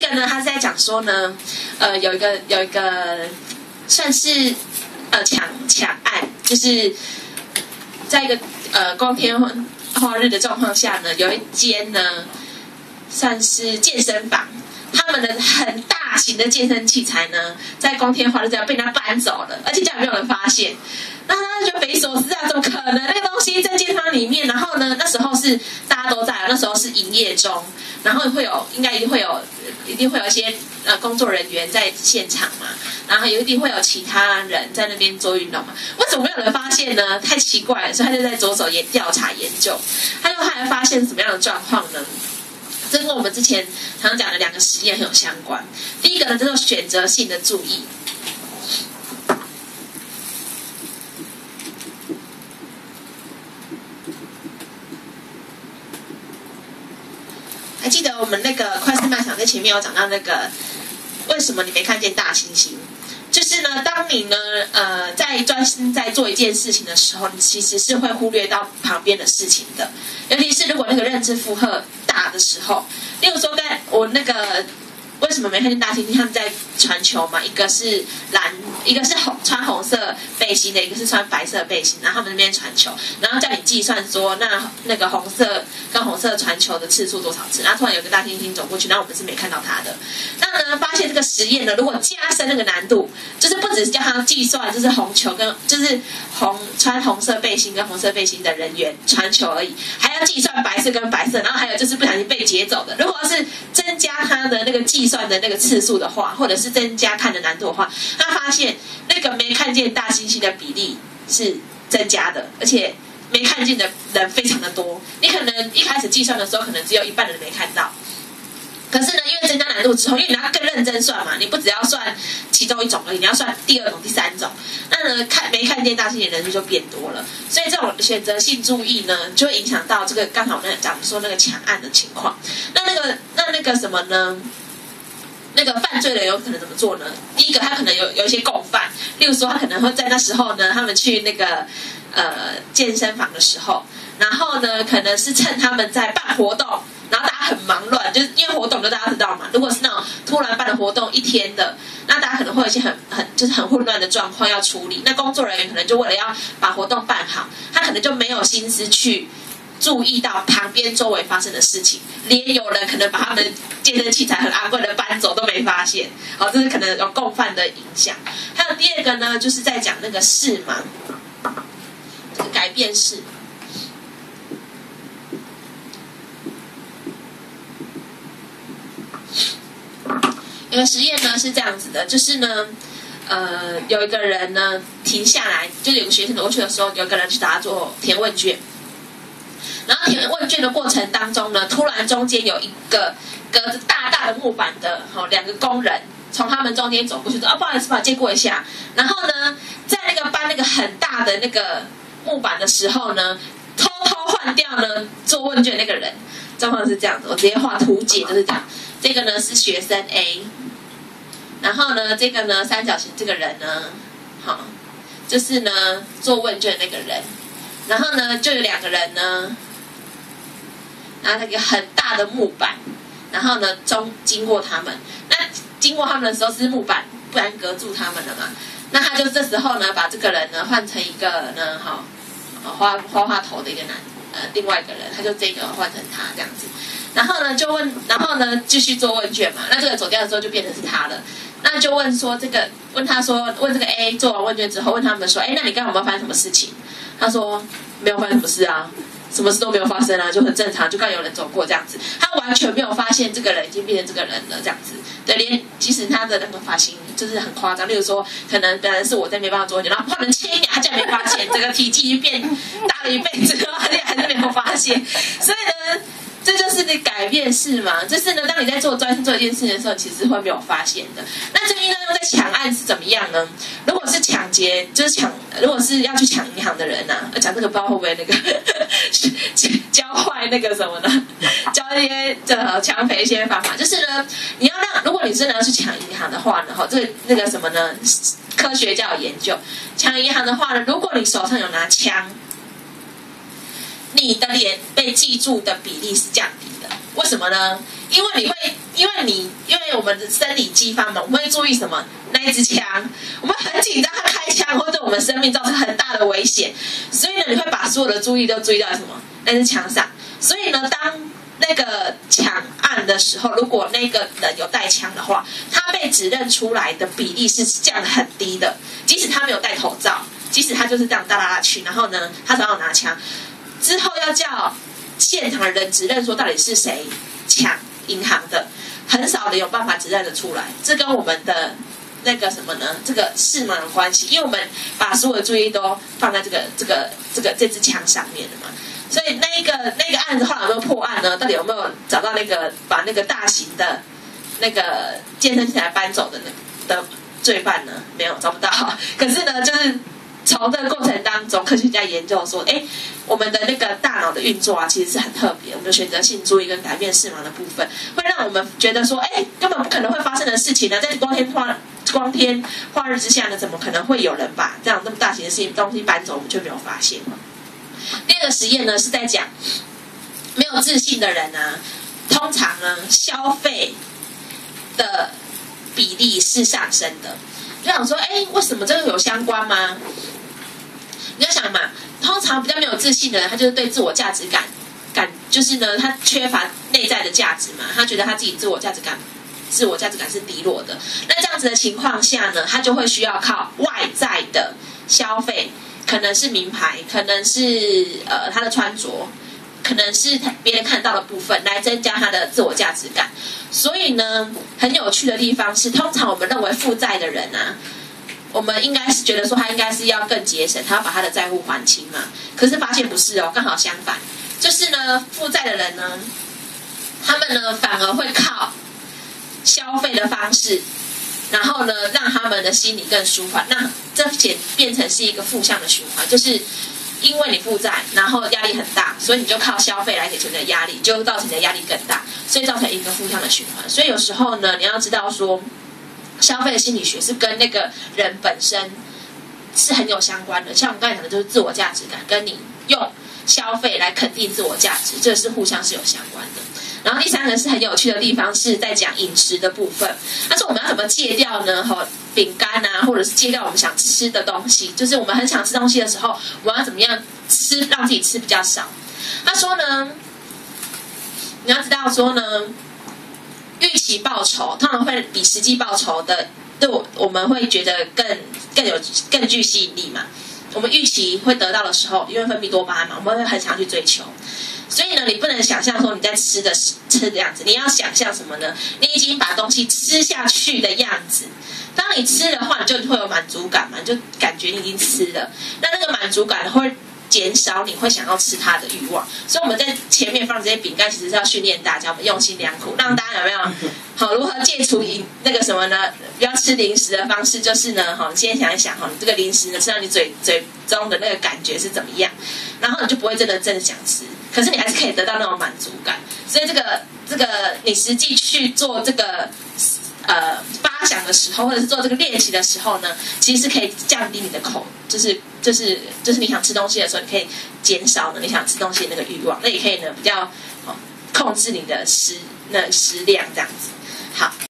个呢，他是在讲说呢，有一个算是抢案，就是在一个光天化日的状况下呢，有一间呢算是健身房。他们的很大型的健身器材呢，在光天化日之下被他搬走了，而且竟然没有人发现。那他就觉得匪夷所思啊，怎么可能？那个东西在健身房里面，然后呢，那时候是大家都在，那时候是营业中，然后应该一定会有一些工作人员在现场嘛，然后一定会有其他人在那边做运动嘛。为什么没有人发现呢？太奇怪了，所以他就在着手调查研究。他还发现什么样的状况呢？这跟我们之前常常讲的2个实验很有相关。第一个呢，叫做选择性的注意。还记得我们那个快思慢想在前面有讲到那个为什么你没看见大猩猩？就是呢，当你呢在专心在做一件事情的时候，你其实是会忽略到旁边的事情的，尤其是如果那个认知负荷大的时候。例如说，我那个为什么没看见大猩猩？他们在传球嘛，一个是穿红色背心的，一个是穿白色背心，然后他们那边传球，然后叫你计算说那个红色跟红色传球的次数多少次，然后突然有个大猩猩走过去，然后我们是没看到他的。那呢，发现这个实验呢，如果加深那个难度，就是不只是叫他计算，就是红球跟就是穿红色背心跟红色背心的人员传球而已，还要计算白色跟白色，然后还有就是不小心被劫走的。如果是增加他的那个计算的那个次数的话，或者是增加看的难度的话，他发现那个没看见大猩猩的比例是增加的，而且没看见的人非常的多。你可能一开始计算的时候，可能只有一半的人没看到。可是呢，因为增加难度之后，因为你要更认真算嘛，你不只要算其中一种而已，你要算第2种、第3种。那呢，没看见大猩猩的人数就变多了。所以这种选择性注意呢，就会影响到这个刚才我们讲说那个抢案的情况。那个什么呢？那个犯罪的人有可能怎么做呢？第一个，他可能有一些共犯，例如说他可能会在那时候呢，他们去那个健身房的时候，然后呢，可能是趁他们在办活动，然后大家很忙乱，就是因为活动就大家知道嘛，如果是那种突然办的活动1天的，那大家可能会有一些很混乱的状况要处理，那工作人员可能就为了要把活动办好，他可能就没有心思去注意到旁边周围发生的事情，连有人可能把他们健身器材很昂贵的搬走都没发现。好，这是可能有共犯的影响。还有第2个呢，就是在讲那个视盲，这个改变视。有个实验呢是这样子的，就是呢，有一个人呢停下来，就是有个学生走过去的时候，有个人去找他做填问卷。然后填问卷的过程当中呢，突然中间有一个隔着大大的木板的2个工人从他们中间走过去说：“不好意思，把借过一下。”然后呢，在那个搬那个很大的那个木板的时候呢，偷偷换掉呢做问卷那个人。状况是这样子，我直接画图解就是这样。这个呢是学生 A， 然后呢这个呢三角形这个人呢，好，就是呢做问卷那个人。然后呢，就有2个人呢，拿那个很大的木板，然后呢经过他们。那经过他们的时候是木板，不然隔住他们了嘛。那他就这时候呢，把这个人呢换成一个呢，花头的一个另外一个人，他就这个换成他这样子。然后呢就问，然后呢继续做问卷嘛。那这个走掉的时候就变成是他了。那就问说问这个 A 做完问卷之后，问他们说：“那你刚刚有没有发生什么事情？”他说：“没有发生什么事啊，什么事都没有发生啊，就很正常，就刚有人走过这样子。”他完全没有发现这个人已经变成这个人了，这样子。对，即使他的那个发型就是很夸张，例如说，可能本来是我在没办法做问卷，然后换成前1秒，他竟然没发现，整个体积已经变大了1倍之后，他还是没有发现。所以呢，这就是你改变视盲。就是呢，当你在专心做一件事情的时候，其实会没有发现的。那这应用在抢案是怎么样呢？如果是抢劫，就是如果是要去抢银行的人啊，讲这个不知道会不会那个教坏那个什么呢？教一些抢匪一些方法，就是呢，如果你真的要去抢银行的话呢，那个什么呢？科学家有研究，抢银行的话呢，如果你手上有拿枪，你的脸被记住的比例是降低的。 为什么呢？因为我们的生理激发嘛，我们会注意什么？那一支枪，我们很紧张，它开枪会对我们生命造成很大的危险，所以呢，你会把所有的注意都注意到什么？那支枪上。所以呢，当那个抢案的时候，如果那个人有带枪的话，他被指认出来的比例是降得很低的。即使他没有戴头罩，即使他就是这样哒啦啦去，然后呢，他手上拿枪，之后要叫现场的人指认说到底是谁抢银行的，很少人有办法指认得出来。这跟我们的那个什么呢？这个事嘛有关系，因为我们把所有的注意都放在这支枪上面了嘛。所以那个案子后来有没有破案呢？到底有没有找到把那个大型的那个健身器材搬走的罪犯呢？没有，找不到。可是呢，就是从这个过程当中，科学家研究说，我们的那个大脑的运作啊，其实是很特别。我们的选择性注意跟改变视盲的部分，会让我们觉得说，根本不可能会发生的事情呢，在光天化日之下呢，怎么可能会有人把这样那么大型的东西搬走，我们却没有发现？第二个实验呢，是在讲没有自信的人啊，通常呢消费的比例是上升的。就想说，为什么这个有相关吗？你要想嘛，通常比较没有自信的人，他就是对自我价值感就是呢，他缺乏内在的价值嘛，他觉得他自己自我价值感是低落的。那这样子的情况下呢，他就会需要靠外在的消费。可能是名牌，可能是他的穿着，可能是别人看到的部分，来增加他的自我价值感。所以呢，很有趣的地方是，通常我们认为负债的人啊，我们应该是觉得说他应该是要更节省，他要把他的债务还清嘛。可是发现不是哦，刚好相反，就是呢，负债的人呢，他们呢反而会靠消费的方式。然后呢，让他们的心理更舒缓，那这变成是一个负向的循环，就是因为你负债，然后压力很大，所以你就靠消费来解决你的压力，就造成你的压力更大，所以造成一个负向的循环。所以有时候呢，你要知道说，消费的心理学是跟那个人本身是很有相关的。像我们刚才讲的，就是自我价值感，跟你用消费来肯定自我价值，这是互相是有相关的。然后第三个是很有趣的地方，是在讲饮食的部分。但是我们要怎么戒掉呢？饼干啊，或者是戒掉我们想吃的东西，就是我们很想吃东西的时候，我要怎么样吃，让自己吃比较少？他说呢，你要知道说呢，预期报酬通常会比实际报酬的，对我们会觉得更具吸引力嘛。我们预期会得到的时候，因为分泌多巴胺嘛，我们会很想去追求。所以呢，你不能想象说你在吃的样子，你要想象什么呢？你已经把东西吃下去的样子。当你吃的话，你就会有满足感嘛，你就感觉你已经吃了。那个满足感会减少你会想要吃它的欲望。所以我们在前面放这些饼干，其实是要训练大家，我们用心良苦，让大家有没有好如何戒除那个什么呢？不要吃零食的方式就是呢，你先想一想你这个零食呢，吃到你嘴中的那个感觉是怎么样，然后你就不会真的想吃。可是你还是可以得到那种满足感，所以这个你实际去做这个发想的时候，或者是做这个练习的时候呢，其实是可以降低你的就是你想吃东西的时候，你可以减少你想吃东西的那个欲望，那也可以呢比较控制你的食量这样子。好。